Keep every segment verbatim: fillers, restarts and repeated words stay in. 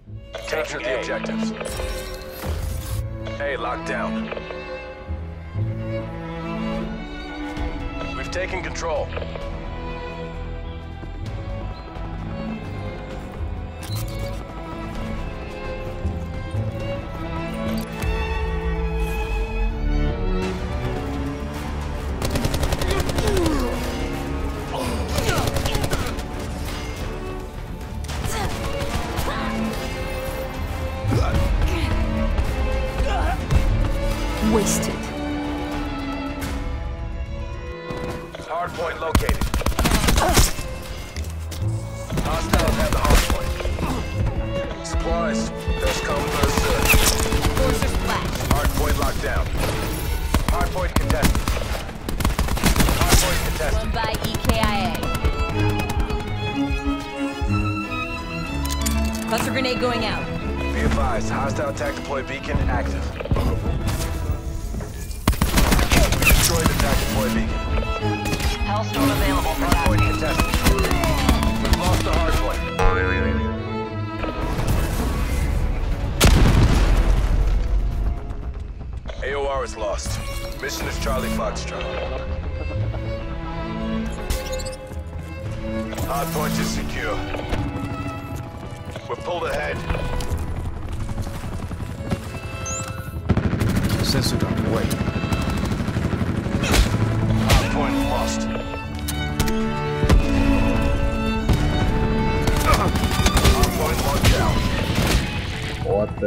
Capture the objectives. A locked down. We've taken control. Wasted. Hardpoint located. Hostiles have the hardpoint. Supplies. First come, first served. Forces flash. Hardpoint locked down. Hardpoint contested. Hardpoint contested. Run by E K I A. Cluster grenade going out. Be advised, hostile attack deploy beacon active. Destroyed attack deploy beacon. Hellstorm available for Hardpoint tasking. contested. We've lost the hardpoint. A O R is lost. Mission is Charlie Foxtrot. Hardpoint is secure. We're pulled ahead. Sensor gun, wait. Hardpoint lost. Hardpoint locked down. What the?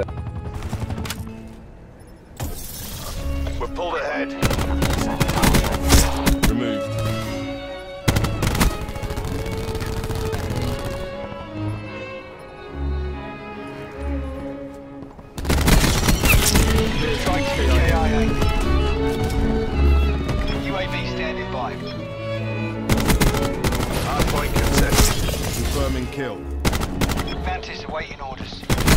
We're pulled ahead. Removed. Strike to E K I A. U A V standing by. Hardpoint contested. Confirming kill. Mantis awaiting orders.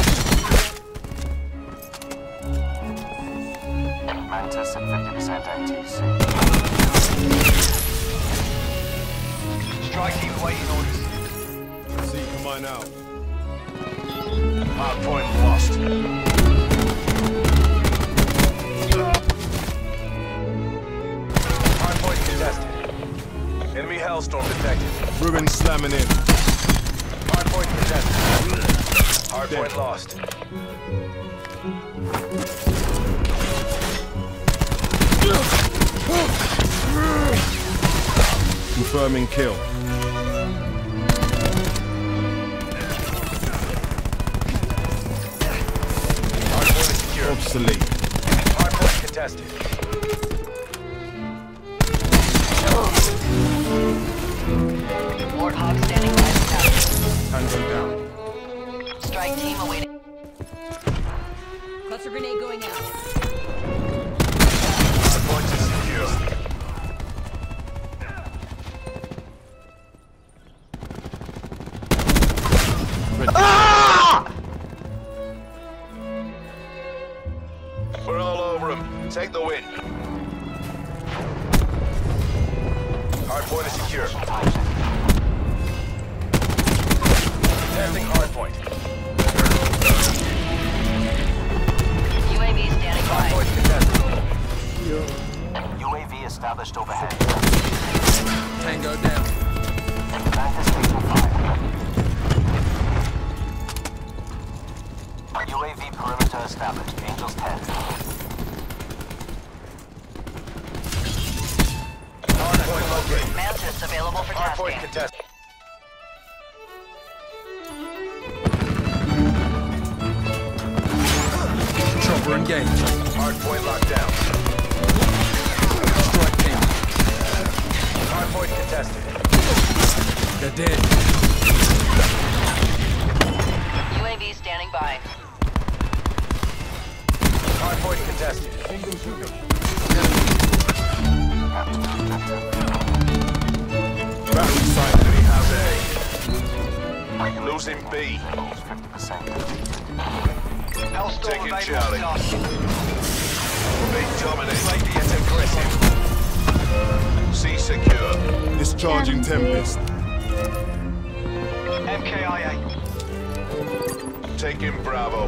Mantis at fifty percent A T C. Strike team awaiting orders. Seeker mine out. Hardpoint lost. Hardpoint contested. Enemy Hellstorm detected. Ruin slamming in. Hardpoint contested. Hardpoint lost. Confirming kill. Hardpoint is secure. Obsolete. Hardpoint contested. Warthog standing by the tower. Handgun down. Strike team awaiting. Cluster grenade going out. Hardpoint is secure. We're all over him. Take the win. Hardpoint is secure. Testing hardpoint. U A V standing by. Hardpoint contested. U A V established overhead. Tango down. Mantis taking fire. U A V perimeter established. Angels ten. Hardpoint located. Mantis available for Hardpoint tasking. contested. Chopper engaged. Hardpoint locked down. Strike team. Hardpoint contested. They're dead. U A V standing by. Hardpoint contested. Battery site enemy has A. Losing B. fifty percent. Hellstorm Taking available Charlie. for tasking. We're being dominated. Radiant aggressive. C secure. Discharging Tempest. M K I A. taking Bravo.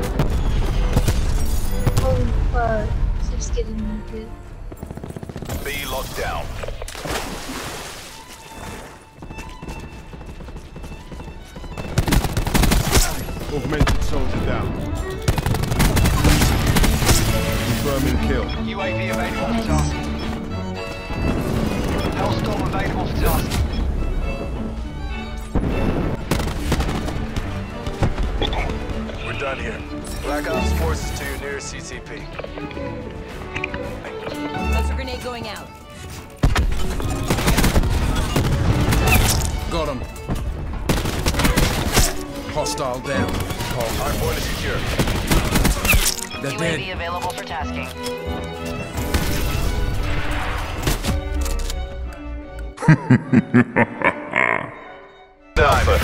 Holy fuck. Keeps getting me good. B locked down. Augmented soldier down. Confirming kill. U A V available for tasking. Hellstorm available for tasking. We're done here. Black Ops forces to your nearest C C P. Cluster grenade going out. Got him. Hostile down. Call. Hardpoint is secure. They're U A V dead. available for tasking. Alpha.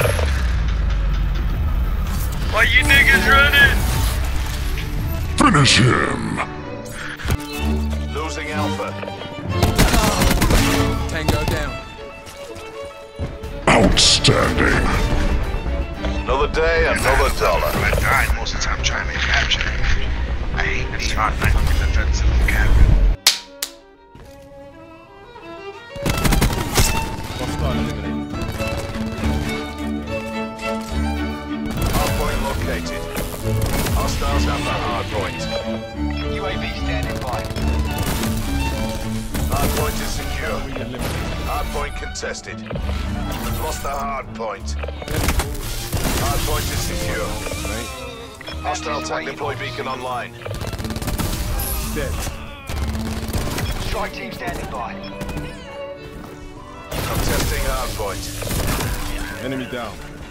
Why you niggas running? Finish him. Losing Alpha. Tango down. Outstanding. Another day, another dollar. I died most of the time trying to capture it. I hate this hard knife with the defensive cap. Hostile eliminated. Hardpoint located. Hostiles have the hardpoint. U A V standing by. Hardpoint is secure. Hardpoint contested. We've lost the hardpoint. Hardpoint is secure. Hostile tank deploy beacon online. Dead. Strike team standing by. I'm testing hardpoint. Enemy down.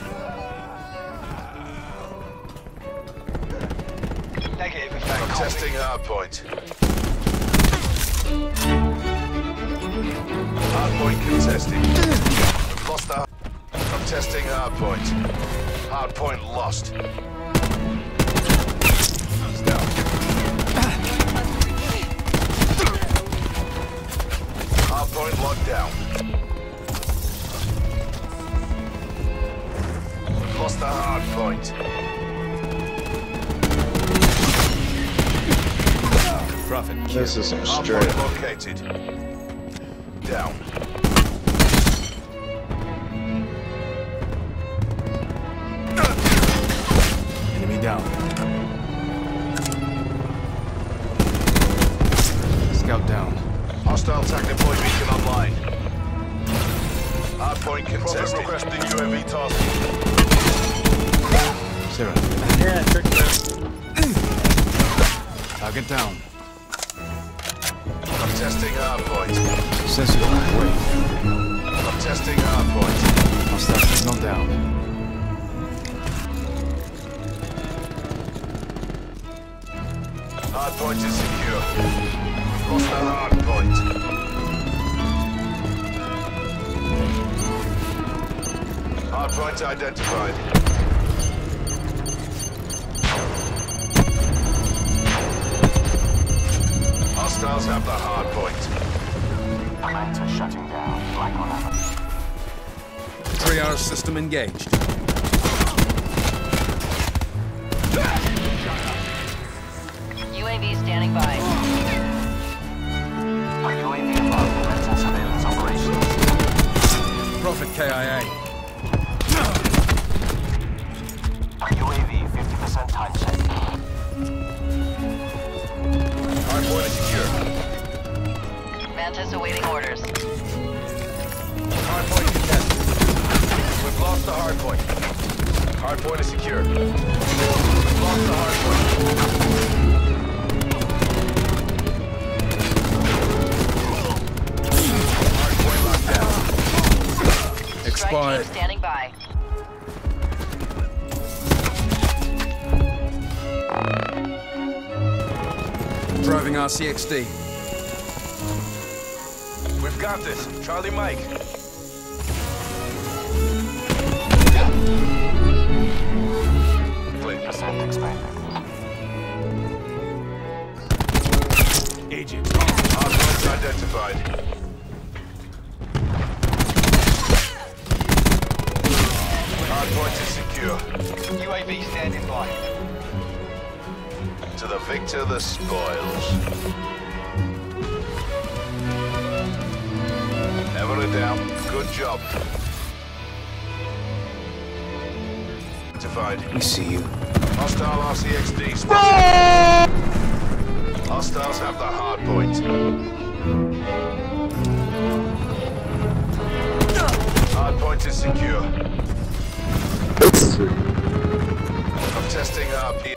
Negative effect. I'm copy. testing hardpoint. Hardpoint contested. We've lost the. I'm testing hardpoint. Hardpoint lost. He's down. Hardpoint locked down. We've lost the hardpoint. Prophet. This is some straight. Hardpoint located. Down. Enemy down. Scout down. Hostile tank deploy beacon online. Hardpoint contested. Requesting U A V task. Sarah. Target down. I'm testing hardpoint. Sensor on the way. I'm testing hardpoint. Hostile signal down. Hardpoint is secure. Lost the hardpoint. Hardpoint identified. Hostiles have the hardpoint. Atlanta shutting down. Black on Amber. Triage system engaged. U A V standing by. Our U A V above the rental surveillance operations. Prophet K I A. Our U A V fifty percent time check. Hardpoint is secure. Mantis awaiting orders. Hardpoint contested. We've lost the hardpoint. Hardpoint is secure. We've lost the hardpoint. Hardpoint locked down. Strike Expired. team standing by. Driving R C X D. We've got this. Charlie Mike. Click. Percent expanded. Agent. Hardpoint identified. Hardpoint is secure. U A V standing by. To the victor, the spoils. Never a doubt. Good job. Identified. We see you. Hostile R C X D spotted. Hostiles have the hard point. Hard point is secure. I'm testing R P